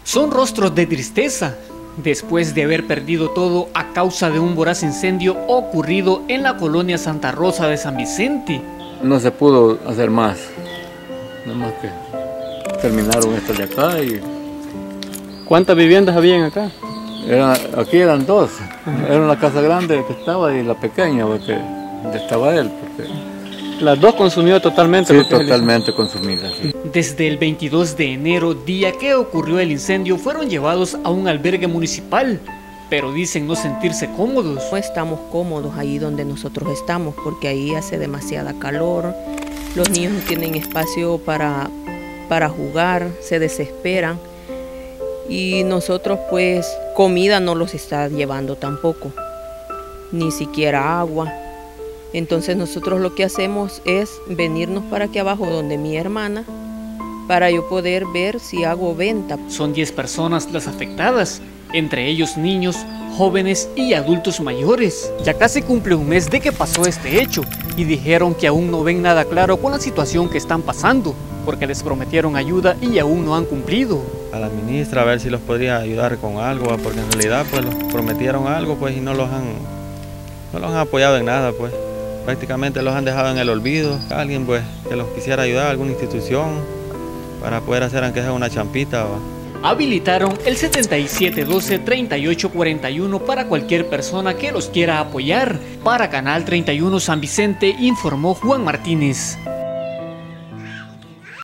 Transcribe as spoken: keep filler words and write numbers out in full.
Son rostros de tristeza, después de haber perdido todo a causa de un voraz incendio ocurrido en la colonia Santa Rosa de San Vicente. No se pudo hacer más, nada más que terminaron esto de acá. Y ¿cuántas viviendas habían acá? Era, aquí eran dos, era una casa grande que estaba y la pequeña, porque estaba él. Porque las dos consumió totalmente. Sí, totalmente consumidas. Sí. Desde el veintidós de enero, día que ocurrió el incendio, fueron llevados a un albergue municipal, pero dicen no sentirse cómodos. No estamos cómodos ahí donde nosotros estamos, porque ahí hace demasiada calor, los niños no tienen espacio para, para jugar, se desesperan, y nosotros pues comida no los está llevando tampoco, ni siquiera agua. Entonces nosotros lo que hacemos es venirnos para aquí abajo donde mi hermana, para yo poder ver si hago venta. Son diez personas las afectadas, entre ellos niños, jóvenes y adultos mayores. Ya casi cumple un mes de que pasó este hecho y dijeron que aún no ven nada claro con la situación que están pasando, porque les prometieron ayuda y aún no han cumplido. A la ministra a ver si los podría ayudar con algo, porque en realidad pues los prometieron algo pues y no los han, no los han apoyado en nada pues. Prácticamente los han dejado en el olvido. Alguien pues que los quisiera ayudar, alguna institución, para poder hacer aunque sea una champita. ¿va? Habilitaron el setenta y siete doce, treinta y ocho cuarenta y uno para cualquier persona que los quiera apoyar. Para Canal treinta y uno San Vicente informó Juan Martínez.